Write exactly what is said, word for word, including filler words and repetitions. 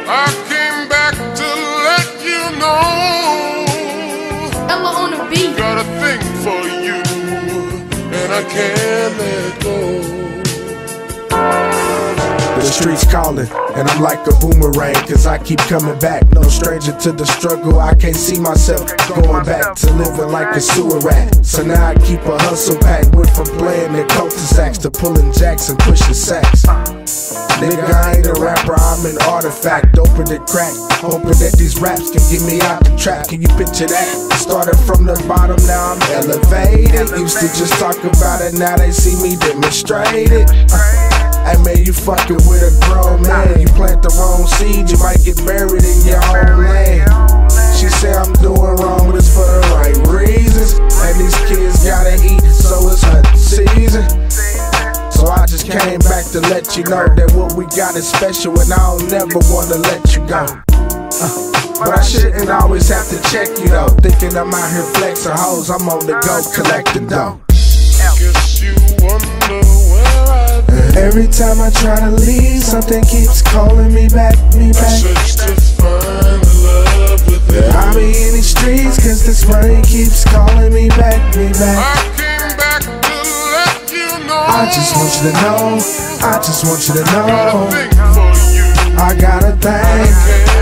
I came back to let you know Ella on the beat. Got a thing for you, and I can't let go. The streets calling, and I'm like a boomerang, cause I keep coming back. No stranger to the struggle, I can't see myself going back to living like a sewer rat. So now I keep a hustle pack, went from playing the cul-de-sacs to pulling jacks and pushing sacks. Nigga, I ain't a rapper, I'm an artifact, open the crack, hoping that these raps can get me out the trap. Can you picture that? Started from the bottom, now I'm elevated. Used to just talk about it, now they see me demonstrate it. Hey man, you fucking with a grown man. You plant the wrong seed, you might get buried in your own land. She say I'm doing wrong, but it's for the right reasons. And these kids gotta eat, so it's hunting season. So I just came back to let you know that what we got is special, and I don't never wanna let you go. Uh, but I shouldn't always have to check you though. Thinking I'm out here flexing hoes, I'm on the go collecting dough. Guess you wonder where I've been. Every time I try to leave, something keeps calling me back, me back. I search to find love within. I'll be in these streets, cause this money keeps calling me back, me back. I came back to let you know I just want you to know, I just want you to Got a know thing for you, I got a I thing. can't